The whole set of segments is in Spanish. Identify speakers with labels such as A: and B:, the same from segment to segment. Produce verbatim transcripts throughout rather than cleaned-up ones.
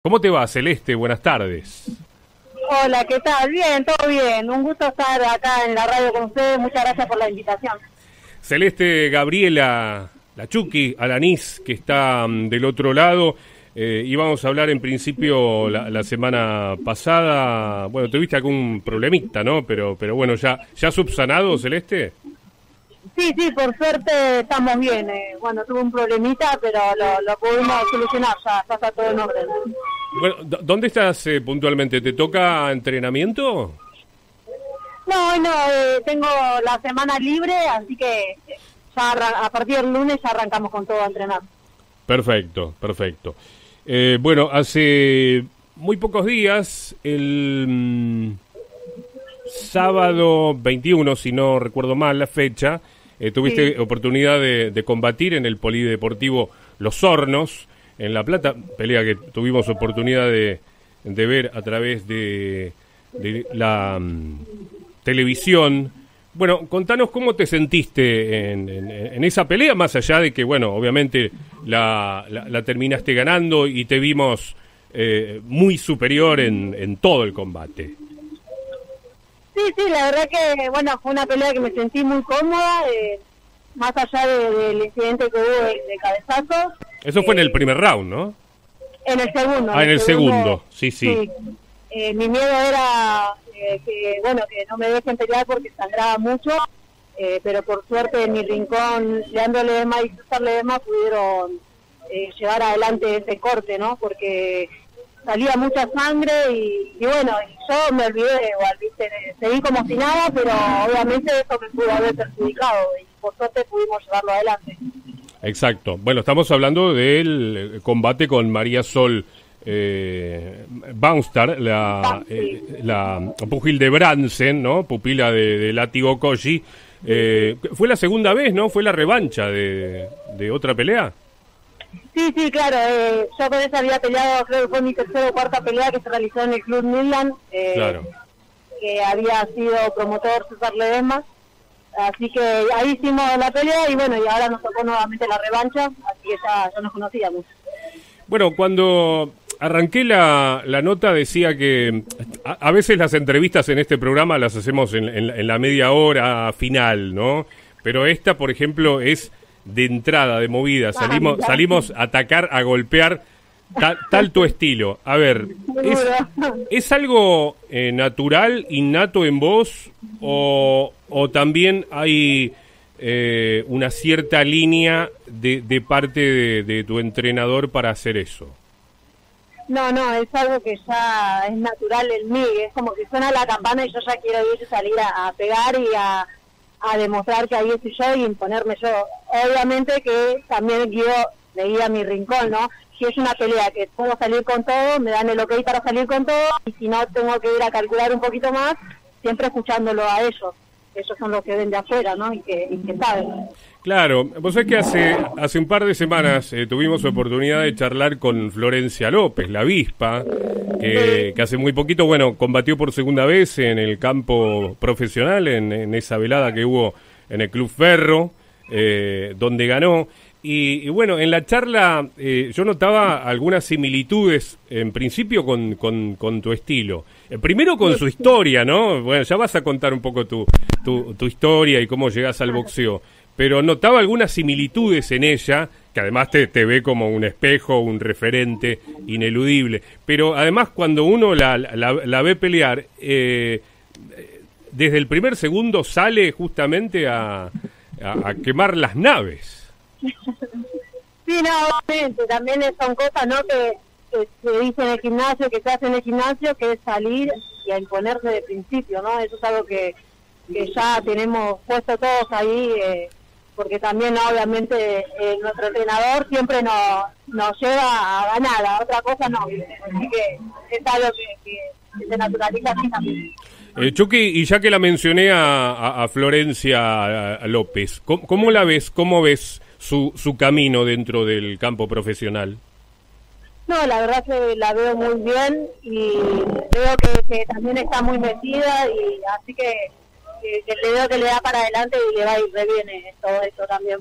A: ¿Cómo te va, Celeste? Buenas tardes.
B: Hola, ¿qué tal? Bien, todo bien. Un gusto estar acá en la radio con ustedes. Muchas gracias por la invitación.
A: Celeste, Gabriela, la Chucky, Alanis, que está um, del otro lado. Eh, íbamos a hablar en principio la, la semana pasada. Bueno, tuviste algún problemita, ¿no? Pero, pero bueno, ¿ya, ya subsanado, Celeste?
B: Sí, sí, por suerte estamos bien. Eh. Bueno, tuve un problemita, pero lo, lo pudimos solucionar. Ya, ya está todo en orden.
A: Bueno, ¿dónde estás eh, puntualmente? ¿Te toca entrenamiento?
B: No, no, eh, tengo la semana libre, así que ya a partir del lunes ya arrancamos con todo a entrenar.
A: Perfecto, perfecto. Eh, bueno, hace muy pocos días, el mm, sábado veintiuno, si no recuerdo mal la fecha, eh, tuviste sí. oportunidad de, de combatir en el Polideportivo Los Hornos, en La Plata, pelea que tuvimos oportunidad de, de ver a través de, de la um, televisión. Bueno, contanos cómo te sentiste en, en, en esa pelea, más allá de que, bueno, obviamente la, la, la terminaste ganando y te vimos eh, muy superior en, en todo el combate.
B: Sí, sí, la verdad que, bueno, fue una pelea que me sentí muy cómoda, eh, más allá de, del incidente que hubo de, de cabezazos.
A: Eso fue eh, en el primer round, ¿no?
B: En el segundo.
A: Ah, en el, el segundo, segundo. sí, sí. sí.
B: Eh, mi miedo era eh, que, bueno, que no me dejen pelear porque sangraba mucho, eh, pero por suerte en mi rincón, Leandro Ledesma y César Ledesma pudieron eh, llevar adelante ese corte, ¿no? Porque salía mucha sangre y, y bueno, yo me olvidé igual, ¿viste? Seguí como si nada, pero obviamente eso me pudo haber perjudicado y por suerte pudimos llevarlo adelante.
A: Exacto. Bueno, estamos hablando del combate con María Sol eh, Baunstar, la, ah, sí. eh, la pugil de Bransen, ¿no? Pupila de, de Látigo Koji. Eh, fue la segunda vez, ¿no? Fue la revancha de, de otra pelea.
B: Sí, sí, claro. Eh, yo con esa había peleado, creo que fue mi tercera o cuarta pelea que se realizó en el Club Midland. Eh, claro. Que había sido promotor César Ledesma. Así que ahí hicimos la pelea y bueno, y ahora nos tocó nuevamente la revancha, así que ya, ya nos conocíamos.
A: Bueno, cuando arranqué la, la nota decía que a, a veces las entrevistas en este programa las hacemos en, en, en la media hora final, ¿no? Pero esta, por ejemplo, es de entrada, de movida, salimos, ah, salimos a atacar, a golpear, ta, tal tu estilo. A ver, ¿es, ¿es algo eh, natural, innato en vos o, o también hay eh, una cierta línea de, de parte de, de tu entrenador para hacer eso?
B: No, no, es algo que ya es natural en mí, es como que suena la campana y yo ya quiero ir salir a, a pegar y a, a demostrar que ahí estoy yo y imponerme yo. Obviamente que también guío, me guía mi rincón, ¿no? Si es una pelea que puedo salir con todo, me dan el ok para salir con todo, y si no tengo que ir a calcular un poquito más, siempre escuchándolo a ellos. Ellos son los que ven de afuera, ¿no? Y que, y que saben.
A: Claro, vos sabés que hace, hace un par de semanas eh, tuvimos oportunidad de charlar con Florencia López, la avispa, que, sí. que hace muy poquito, bueno, combatió por segunda vez en el campo profesional, en, en esa velada que hubo en el Club Ferro, eh, donde ganó. Y, y bueno, en la charla eh, yo notaba algunas similitudes, en principio con, con, con tu estilo. Eh, primero con su historia, ¿no? Bueno, ya vas a contar un poco tu, tu, tu historia y cómo llegas al boxeo. Pero notaba algunas similitudes en ella, que además te, te ve como un espejo, un referente ineludible. Pero además cuando uno la, la, la ve pelear, eh, desde el primer segundo sale justamente a, a, a quemar las naves.
B: Sí, no, obviamente, también son cosas, ¿no?, que, que se dicen en el gimnasio, que se hacen en el gimnasio, que es salir y a imponerse de principio, ¿no? Eso es algo que, que ya tenemos puesto todos ahí, eh, porque también, ¿no?, obviamente, eh, nuestro entrenador siempre nos, nos lleva a ganar, a otra cosa no, así que es algo que, que, que se naturaliza así también.
A: Eh, Chucky, y ya que la mencioné a, a, a Florencia a López, ¿cómo, ¿cómo la ves, cómo ves su, su camino dentro del campo profesional?
B: No, la verdad que la veo muy bien y veo que, que también está muy metida y así que, que, que le veo que le da para adelante y le va a ir re bien todo esto también.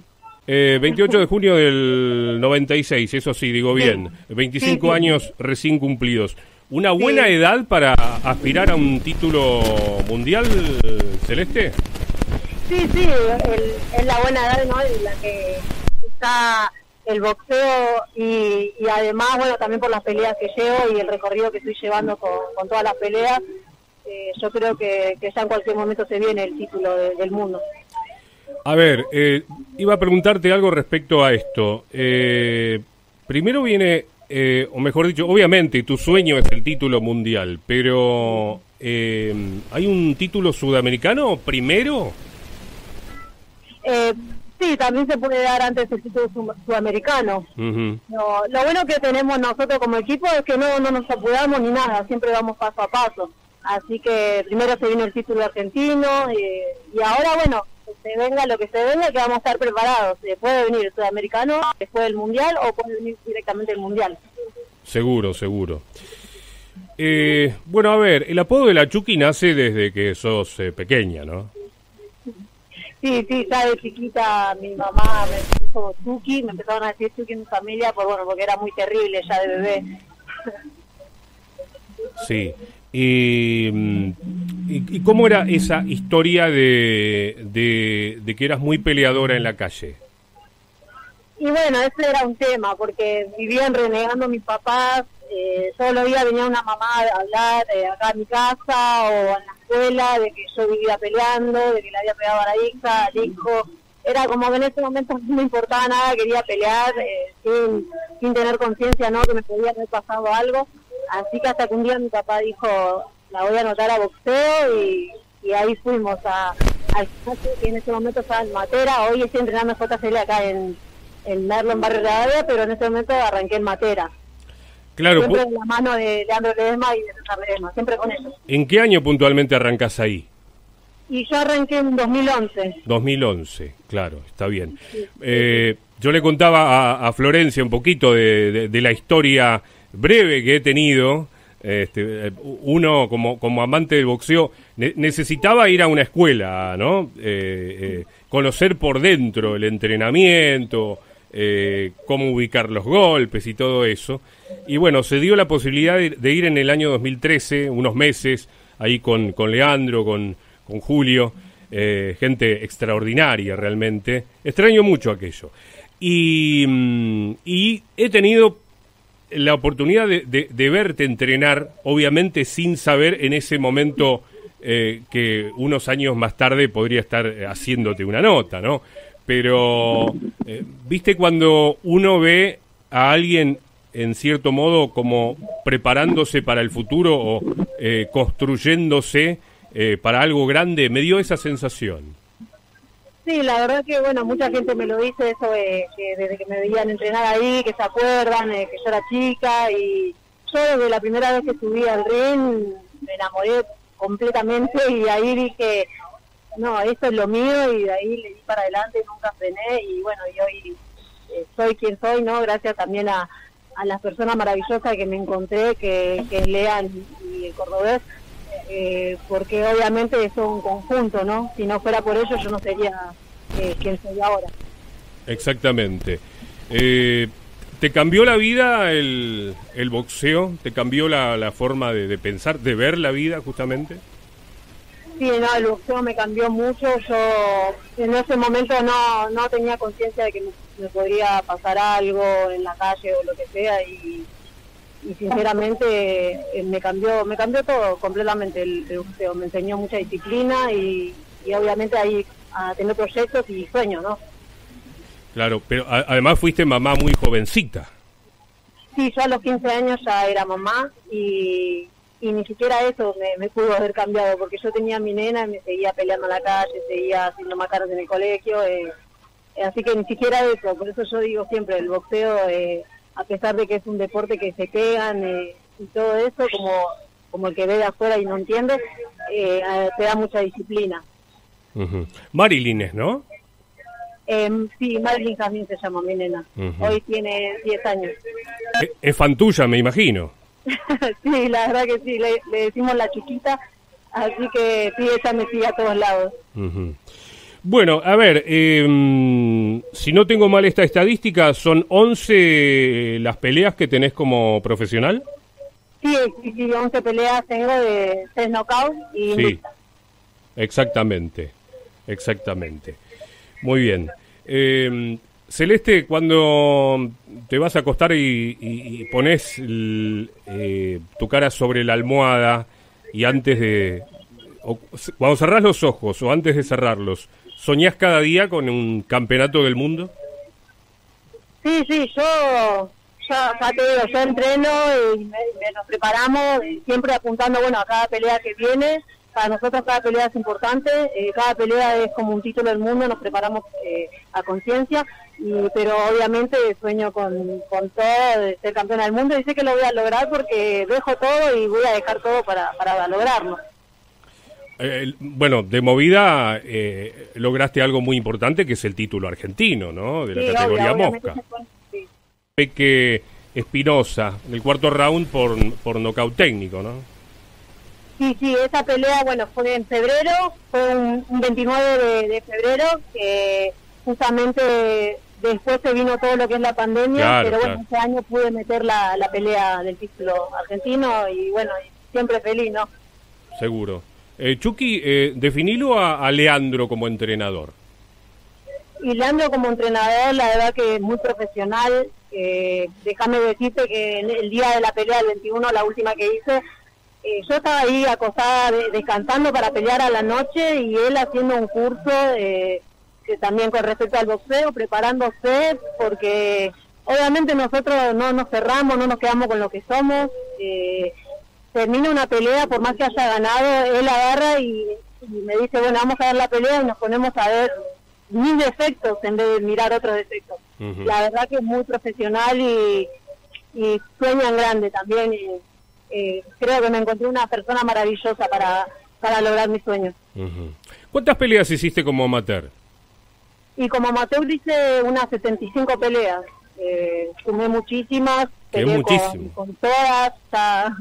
A: Eh, veintiocho de junio del noventa y seis, eso sí, digo bien.
B: Sí.
A: veinticinco
B: Sí, sí.
A: años recién cumplidos. ¿Una buena
B: Sí.
A: edad para aspirar a un título mundial, Celeste?
B: Sí, sí, el- es la buena edad, ¿no? En la que está el boxeo y, y además, bueno, también por las peleas que llevo y el recorrido que estoy llevando con, con todas las peleas, eh, yo creo que, que ya en cualquier momento se viene el título de- del mundo.
A: A ver, eh, iba a preguntarte algo respecto a esto. Eh, primero viene, eh, o mejor dicho, obviamente tu sueño es el título mundial, pero eh, ¿hay un título sudamericano primero?
B: Eh, sí, también se puede dar antes el título sud- sudamericano.
A: Ujú.
B: Lo, lo bueno que tenemos nosotros como equipo es que no, no nos apuramos ni nada, siempre vamos paso a paso. Así que primero se viene el título argentino y, y ahora, bueno, que se venga lo que se venga, que vamos a estar preparados. Eh, puede venir el sudamericano, después del mundial o puede venir directamente el mundial.
A: Seguro, seguro. Eh, bueno, a ver, el apodo de la Chucky nace desde que sos eh, pequeña, ¿no?
B: Sí, sí, ya de chiquita mi mamá me dijo Chucky, me empezaron a decir Chucky en mi familia, por, bueno, porque era muy terrible ya de bebé.
A: Sí. Y, mm, y, y cómo era esa historia de, de, de que eras muy peleadora en la calle?
B: Y bueno, ese era un tema, porque vivían renegando mis papás, eh, todos los días venía una mamá a hablar eh, acá en mi casa o en la escuela, de que yo vivía peleando, de que le había pegado a la hija, al hijo. Era como que en ese momento no me importaba nada, quería pelear eh, sin, sin tener conciencia, ¿no?, que me podía haber pasado algo. Así que hasta que un día mi papá dijo, la voy a anotar a boxeo, y, y ahí fuimos a, al gimnasio, que en ese momento estaba en Matera. Hoy estoy entrenando J C L acá en, en Merlo, en Barrio Rivadavia, pero en ese momento arranqué en Matera.
A: Claro,
B: Siempre
A: pu-
B: de la mano de Leandro Ledesma y de César Ledesma, siempre con ellos.
A: ¿en qué año puntualmente arrancás ahí?
B: Y yo arranqué en dos mil once.
A: dos mil once, claro, está bien. Eh, yo le contaba a, a Florencia un poquito de, de- de la historia breve que he tenido. Este, eh, uno, como, como amante del boxeo, ne- necesitaba ir a una escuela, ¿no? Eh, eh, conocer por dentro el entrenamiento, eh, cómo ubicar los golpes y todo eso. Y bueno, se dio la posibilidad de, de ir en el año dos mil trece, unos meses, ahí con, con Leandro, con, con Julio, eh, gente extraordinaria realmente. Extraño mucho aquello. Y, mm, y he tenido la oportunidad de, de, de verte entrenar, obviamente sin saber en ese momento eh, que unos años más tarde podría estar eh, haciéndote una nota, ¿no? Pero, eh, ¿viste cuando uno ve a alguien en cierto modo como preparándose para el futuro o eh, construyéndose eh, para algo grande? Me dio esa sensación.
B: Sí, la verdad que, bueno, mucha gente me lo dice eso, de, que desde que me veían entrenar ahí, que se acuerdan, eh, que yo era chica, y yo desde la primera vez que subí al ring me enamoré completamente, y ahí dije, no, esto es lo mío, y de ahí le di para adelante, nunca frené, y bueno, y hoy eh, soy quien soy, ¿no? Gracias también a, a las personas maravillosas que me encontré, que, que es Lean y el cordobés, eh, porque obviamente es un conjunto, ¿no? Si no fuera por ellos yo no sería eh, quien soy ahora.
A: Exactamente. Eh, ¿Te cambió la vida el, el boxeo? ¿Te cambió la, la forma de, de pensar, de ver la vida justamente?
B: Sí, no, el boxeo me cambió mucho. Yo en ese momento no, no tenía conciencia de que me, me podría pasar algo en la calle o lo que sea, y, y sinceramente eh, me cambió me cambió todo completamente el, el boxeo. Me enseñó mucha disciplina y, y obviamente ahí a tener proyectos y sueños, ¿no?
A: Claro, pero a- además fuiste mamá muy jovencita.
B: Sí, yo a los quince años ya era mamá, y, y ni siquiera eso me, me pudo haber cambiado, porque yo tenía a mi nena y me seguía peleando en la calle, seguía haciendo macaras en el colegio, eh, así que ni siquiera eso. Por eso yo digo siempre, el boxeo, eh, a pesar de que es un deporte que se pegan eh, y todo eso, como, como el que ve de afuera y no entiende, eh, eh, te da mucha disciplina.
A: Ujú. Marilyn es, ¿no?
B: Eh, sí, Marilyn Jazmín se llama mi nena.
A: Ujú.
B: Hoy tiene diez años.
A: E- Es fan tuya, me imagino.
B: Sí, la verdad que sí, le, le decimos la chiquita, así que sí, ella me sigue a todos lados.
A: Ujú. Bueno, a ver, eh, si no tengo mal esta estadística, ¿son once las peleas que tenés como profesional?
B: Sí, sí, sí, once peleas tengo de seis knockouts y...
A: Sí, exactamente, exactamente. Muy bien. Eh, Celeste, cuando te vas a acostar y, y, y pones el, eh, tu cara sobre la almohada y antes de... O, cuando cerrás los ojos o antes de cerrarlos, ¿soñás cada día con un campeonato del mundo?
B: Sí, sí, yo, ya, ya te digo, yo entreno y me, me- nos preparamos, y siempre apuntando, bueno, a cada pelea que viene. Para nosotros cada pelea es importante, eh, cada pelea es como un título del mundo, nos preparamos eh, a conciencia, y- pero obviamente sueño con, con todo de ser campeona del mundo y sé que lo voy a lograr porque dejo todo y voy a dejar todo para, para lograrlo.
A: Eh, bueno, de movida eh, lograste algo muy importante que es el título argentino, ¿no? De la
B: Sí,
A: categoría
B: obvio, obviamente
A: mosca.
B: se puede- sí.
A: Peque Espinosa, en el cuarto round por, por nocaut técnico, ¿no?
B: Sí, sí, esa pelea, bueno, fue en febrero, fue un, un veintinueve de, de febrero, que justamente después se vino todo lo que es la pandemia,
A: Claro,
B: pero bueno,
A: claro.
B: este año pude meter la, la pelea del título argentino y bueno, y siempre feliz, ¿no?
A: Seguro. Eh, Chucky, eh, definilo a, a Leandro como entrenador.
B: Y Leandro como entrenador, la verdad que es muy profesional. Eh, déjame decirte que en el día de la pelea del veintiuno, la última que hice, eh, yo estaba ahí acostada de- descansando para pelear a la noche y él haciendo un curso eh, que también con respecto al boxeo, preparándose, porque obviamente nosotros no nos cerramos, no nos quedamos con lo que somos. Eh, termina una pelea, por más que haya ganado, él agarra y, y me dice, bueno, vamos a ver la pelea y nos ponemos a ver mis defectos en vez de mirar otros defectos.
A: Ujú.
B: La verdad que es muy profesional y, y sueña en grande también. Y, eh, creo que me encontré una persona maravillosa para, para lograr mis sueños.
A: Ujú. ¿Cuántas peleas hiciste como amateur?
B: Y como amateur hice unas setenta y cinco peleas. Eh, sumé muchísimas,
A: Que es
B: peleé con,
A: muchísimo.
B: con todas. Ya,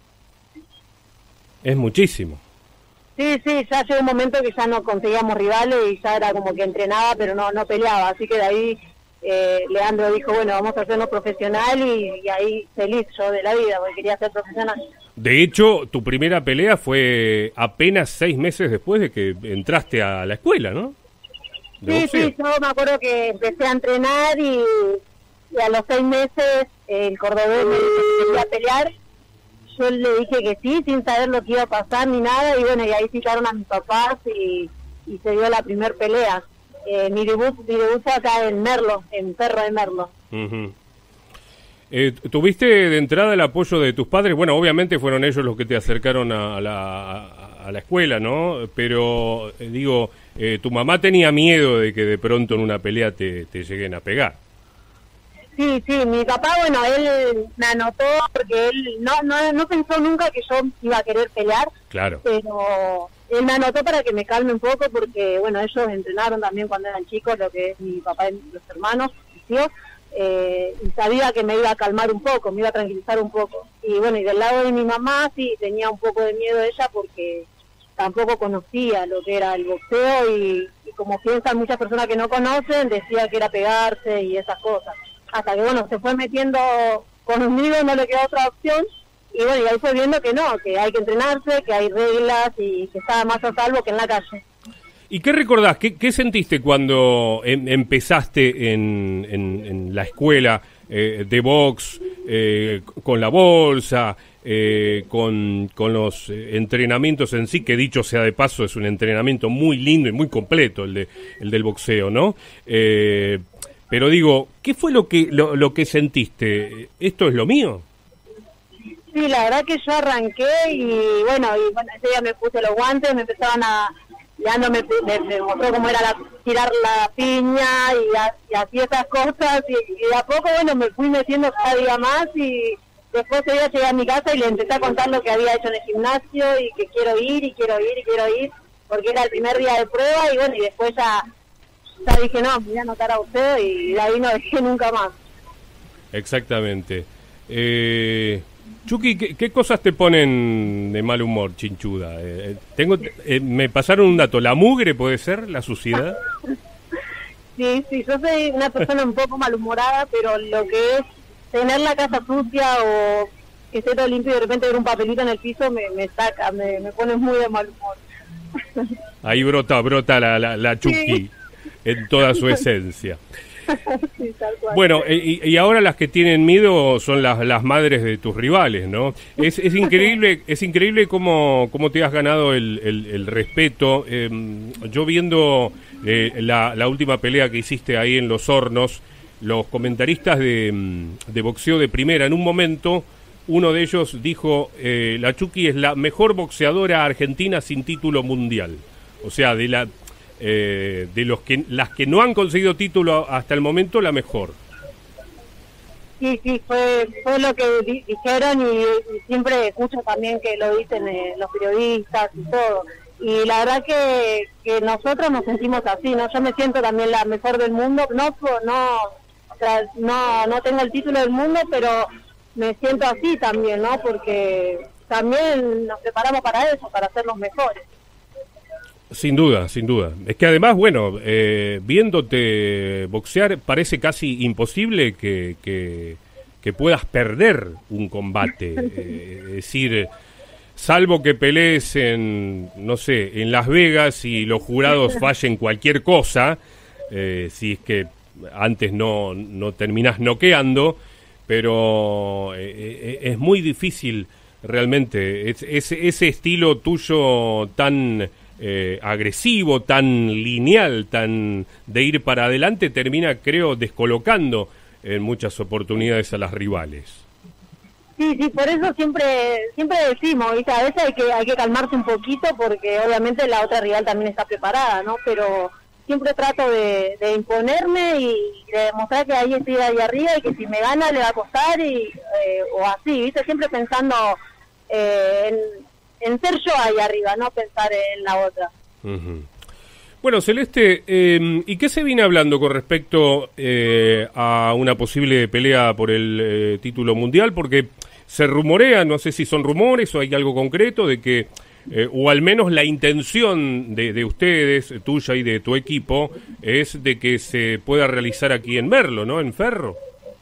A: Es muchísimo.
B: sí, sí, ya llegó un momento que ya no conseguíamos rivales y ya era como que entrenaba, pero no no peleaba. Así que de ahí eh, Leandro dijo, bueno, vamos a hacernos profesional y, y ahí feliz yo de la vida, porque quería ser profesional.
A: De hecho, tu primera pelea fue apenas seis meses después de que entraste a la escuela, ¿no? De
B: Sí,
A: boxeo.
B: sí, yo me acuerdo que empecé a entrenar y, y a los seis meses eh, el cordobés me dijo que quería pelear. Yo le dije que sí, sin saber lo que iba a pasar ni nada, y bueno, y ahí citaron a mis papás y, y se dio la primer pelea. Eh, mi debut mi debut fue acá en Merlo, en Cerro de Merlo.
A: Ujú. Eh, ¿Tuviste de entrada el apoyo de tus padres? Bueno, obviamente fueron ellos los que te acercaron a la, a, a la escuela, ¿no? Pero, eh, digo, eh, tu mamá tenía miedo de que de pronto en una pelea te, te lleguen a pegar.
B: Sí, sí, mi papá, bueno, él me anotó porque él no, no, no pensó nunca que yo iba a querer pelear,
A: Claro.
B: pero él me anotó para que me calme un poco porque, bueno, ellos entrenaron también cuando eran chicos, lo que es mi papá y los hermanos, mis tíos, eh, y sabía que me iba a calmar un poco, me iba a tranquilizar un poco. Y bueno, y del lado de mi mamá sí tenía un poco de miedo ella porque tampoco conocía lo que era el boxeo y, y como piensan muchas personas que no conocen, decía que era pegarse y esas cosas. Hasta que, bueno, se fue metiendo conmigo, no le quedó otra opción. Y bueno, y ahí fue viendo que no, que hay que entrenarse, que hay reglas y que estaba más a salvo que en la calle.
A: ¿Y qué recordás? ¿Qué, qué sentiste cuando em- empezaste en, en- en la escuela eh, de box, eh, con la bolsa, eh, con, con los eh, entrenamientos en sí, que dicho sea de paso es un entrenamiento muy lindo y muy completo el, de, el del boxeo, ¿no? Eh, pero digo, ¿qué fue lo que, lo, lo que sentiste? ¿Esto es lo mío?
B: Sí, la verdad que yo arranqué y bueno, y bueno, ese día me puse los guantes, me empezaban a... Leandro me, me, me mostró cómo era la, tirar la piña y, a- y así esas cosas y, y de a poco, bueno, me fui metiendo cada día más y después ese día llegué a mi casa y le empecé a contar lo que había hecho en el gimnasio y que quiero ir y quiero ir y quiero ir porque era el primer día de prueba y bueno, y después ya, ya dije, no, me voy a anotar a usted y de ahí no dejé nunca más.
A: Exactamente. Eh, Chucky, ¿qué, qué cosas te ponen de mal humor, chinchuda? Eh, tengo, eh, me pasaron un dato, ¿la mugre puede ser, la suciedad?
B: Sí, sí, yo soy una persona un poco malhumorada, pero lo que es tener la casa sucia o que esté todo limpio y de repente ver un papelito en el piso me, me saca, me, me pone muy de mal humor.
A: Ahí brota, brota la, la, la Chucky, sí, en toda su esencia.
B: Sí, tal cual.
A: Bueno, y, y ahora las que tienen miedo son las, las madres de tus rivales, ¿no? Es, es increíble, es increíble cómo, cómo te has ganado el, el, el respeto. Eh, yo viendo eh, la, la última pelea que hiciste ahí en Los Hornos, los comentaristas de, de boxeo de primera, en un momento, uno de ellos dijo, eh, la Chucky es la mejor boxeadora argentina sin título mundial. O sea, de la... Eh, de los que las que no han conseguido título hasta el momento, la mejor.
B: Sí, sí, fue fue lo que di dijeron y, y siempre escucho también que lo dicen eh, los periodistas y todo. Y la verdad que, que nosotros nos sentimos así, ¿no? Yo me siento también la mejor del mundo, no no no no tengo el título del mundo, pero me siento así también, ¿no? Porque también nos preparamos para eso, para ser los mejores.
A: Sin duda, sin duda. Es que además, bueno, eh, viéndote boxear, parece casi imposible que, que, que puedas perder un combate. Eh, es decir, salvo que pelees en, no sé, en Las Vegas y los jurados fallen cualquier cosa, eh, si es que antes no, no terminás noqueando, pero eh, es muy difícil realmente. Es, es, ese estilo tuyo tan... Eh, agresivo, tan lineal, tan de ir para adelante, termina, creo, descolocando en muchas oportunidades a las rivales.
B: Sí, sí, por eso siempre siempre decimos, ¿viste? A veces hay que hay que calmarse un poquito porque obviamente la otra rival también está preparada, ¿no? Pero siempre trato de, de imponerme y de demostrar que ahí estoy ahí arriba y que si me gana le va a costar y eh, o así, ¿viste? Siempre pensando eh, en en ser yo ahí arriba, no pensar en la otra.
A: Uh-huh. Bueno, Celeste, eh, ¿y qué se viene hablando con respecto eh, a una posible pelea por el eh, título mundial? Porque se rumorea, no sé si son rumores o hay algo concreto, de que, eh, o al menos la intención de, de ustedes, tuya y de tu equipo, es de que se pueda realizar aquí en Merlo, ¿no? En Ferro.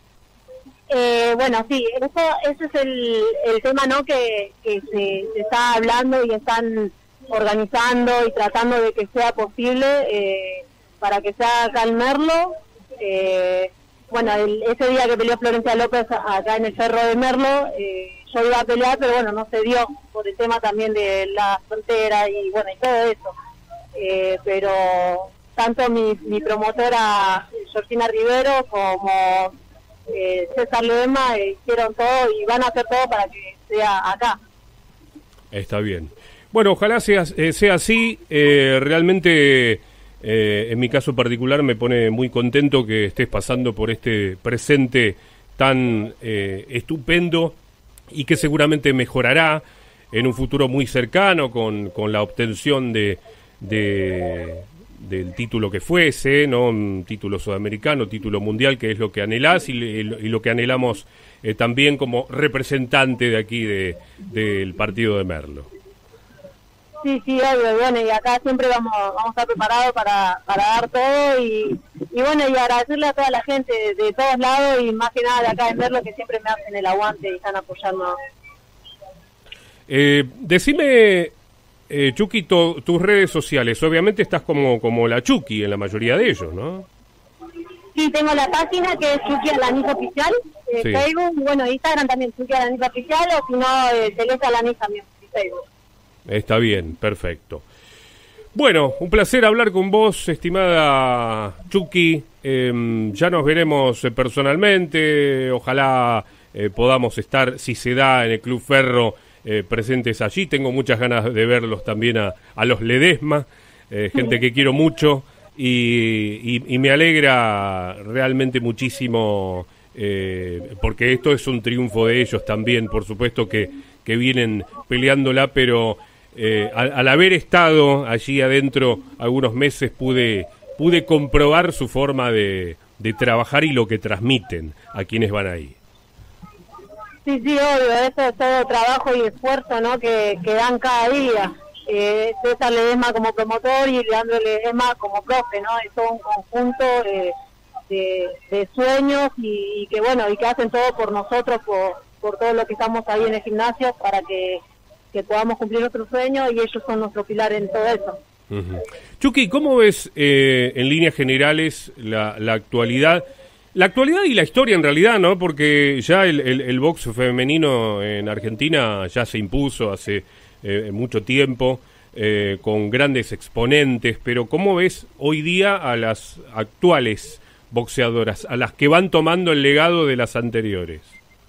B: Eh, bueno, sí, eso, ese es el, el tema, ¿no? Que, que se, se está hablando y están organizando y tratando de que sea posible eh, para que sea acá en Merlo. Eh, bueno, el, ese día que peleó Florencia López acá en el Ferro de Merlo, eh, yo iba a pelear, pero bueno, no se dio por el tema también de la frontera y bueno, y todo eso. Eh, pero tanto mi, mi promotora Georgina Rivero como... Eh, César Ledesma eh, hicieron todo y van a hacer todo para que sea acá.
A: Está bien. Bueno, ojalá sea, eh, sea así. Eh, realmente, eh, en mi caso particular, me pone muy contento que estés pasando por este presente tan eh, estupendo y que seguramente mejorará en un futuro muy cercano con, con la obtención de... de del título que fuese, ¿no? Un título sudamericano, título mundial, que es lo que anhelás y, y lo que anhelamos eh, también como representante de aquí de del partido de Merlo.
B: Sí, sí, obvio, bueno, y acá siempre vamos vamos a estar preparados para, para dar todo y, y bueno, y agradecerle a toda la gente de, de todos lados y más que nada de acá de Merlo que siempre me hacen el aguante y están apoyando.
A: Eh, decime... Eh, Chucky, to, tus redes sociales, obviamente estás como, como la Chucky en la mayoría de ellos, ¿no?
B: Sí, tengo la página que es Chucky Alanis Oficial, eh, sí. Facebook, bueno, Instagram también Chucky Alanis Oficial, o si no, eh, Celeste Alanis también, Facebook.
A: Está bien, perfecto. Bueno, un placer hablar con vos, estimada Chucky, eh, ya nos veremos personalmente, ojalá eh, podamos estar, si se da, en el Club Ferro, Eh, presentes allí. Tengo muchas ganas de verlos también a, a los Ledesma, eh, gente que quiero mucho y, y, y me alegra realmente muchísimo eh, porque esto es un triunfo de ellos también, por supuesto que, que vienen peleándola, pero eh, al, al haber estado allí adentro algunos meses pude, pude comprobar su forma de, de trabajar y lo que transmiten a quienes van ahí.
B: Sí, sí, obvio, eso es todo trabajo y esfuerzo, ¿no? Que, que dan cada día. Eh, César Ledesma como promotor y Leandro Ledesma como profe, ¿no? Es todo un conjunto eh, de, de sueños y, y que, bueno, y que hacen todo por nosotros, por, por todo lo que estamos ahí en el gimnasio para que, que podamos cumplir nuestros sueños y ellos son nuestro pilar en todo eso.
A: Uh-huh. Chucky, ¿cómo ves eh, en líneas generales la, la actualidad? La actualidad y la historia en realidad, ¿no? Porque ya el, el, el box femenino en Argentina ya se impuso hace eh, mucho tiempo, eh, con grandes exponentes, pero ¿cómo ves hoy día a las actuales boxeadoras, a las que van tomando el legado de las anteriores?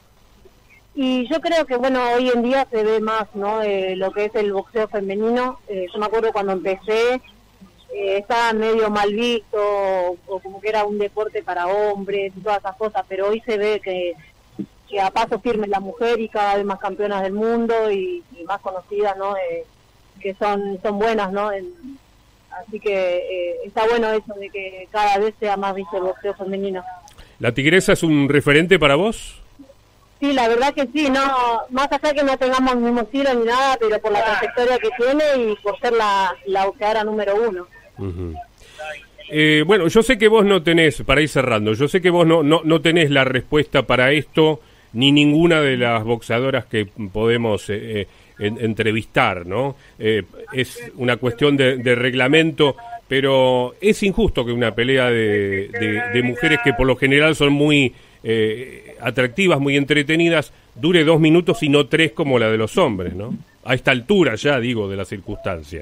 B: Y yo creo que, bueno, hoy en día se ve más, ¿no? Eh, lo que es el boxeo femenino. Eh, yo me acuerdo cuando empecé, eh, estaba medio mal visto, o, o como que era un deporte para hombres y todas esas cosas, pero hoy se ve que, que a paso firme la mujer y cada vez más campeonas del mundo y, y más conocidas, ¿no? Eh, que son son buenas, ¿no? En, así que eh, está bueno eso de que cada vez sea más visto el boxeo femenino.
A: ¿La Tigresa es un referente para vos?
B: Sí, la verdad que sí, no, más allá que no tengamos el mismo estilo ni nada, pero por la trayectoria que tiene y por ser la, la boxeadora número uno.
A: Uh-huh. eh, bueno, yo sé que vos no tenés, para ir cerrando, yo sé que vos no, no, no tenés la respuesta para esto, ni ninguna de las boxeadoras que podemos eh, en, entrevistar, ¿no? Eh, es una cuestión de, de reglamento, pero es injusto que una pelea de, de, de mujeres que por lo general son muy eh, atractivas, muy entretenidas, dure dos minutos y no tres como la de los hombres, ¿no? A esta altura ya, digo, de las circunstancias.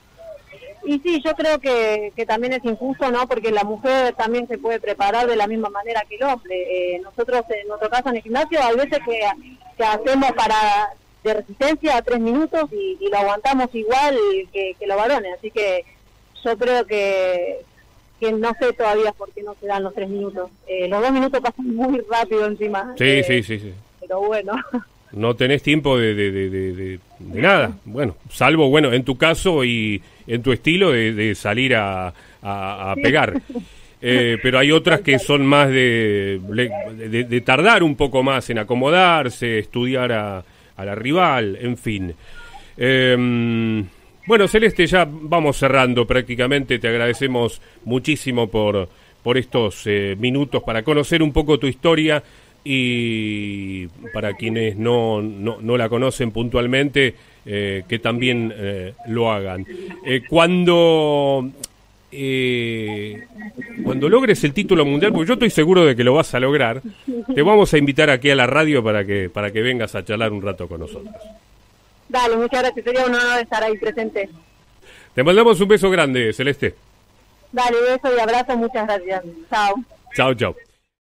B: Y sí, yo creo que, que también es injusto, ¿no? Porque la mujer también se puede preparar de la misma manera que el hombre. Eh, nosotros, en nuestro caso en el gimnasio, hay veces que, que hacemos para de resistencia a tres minutos y, y lo aguantamos igual que, que los varones. Así que yo creo que, que no sé todavía por qué no se dan los tres minutos. Eh, los dos minutos pasan muy rápido encima.
A: Sí,
B: eh,
A: sí, sí, sí.
B: Pero bueno.
A: No tenés tiempo de, de, de, de, de, de nada. Bueno, salvo, bueno, en tu caso y en tu estilo de, de salir a, a, a pegar. Eh, pero hay otras que son más de, de, de tardar un poco más en acomodarse, estudiar a, a la rival, en fin. Eh, bueno, Celeste, ya vamos cerrando prácticamente. Te agradecemos muchísimo por, por estos eh, minutos para conocer un poco tu historia. Y para quienes no, no, no la conocen puntualmente, eh, que también eh, lo hagan. Eh, cuando eh, cuando logres el título mundial, porque yo estoy seguro de que lo vas a lograr, te vamos a invitar aquí a la radio para que para que vengas a charlar un rato con nosotros.
B: Dale, muchas gracias, sería un honor estar ahí presente.
A: Te mandamos un beso grande, Celeste.
B: Dale, beso y abrazo, muchas gracias. Chao.
A: Chao, chao.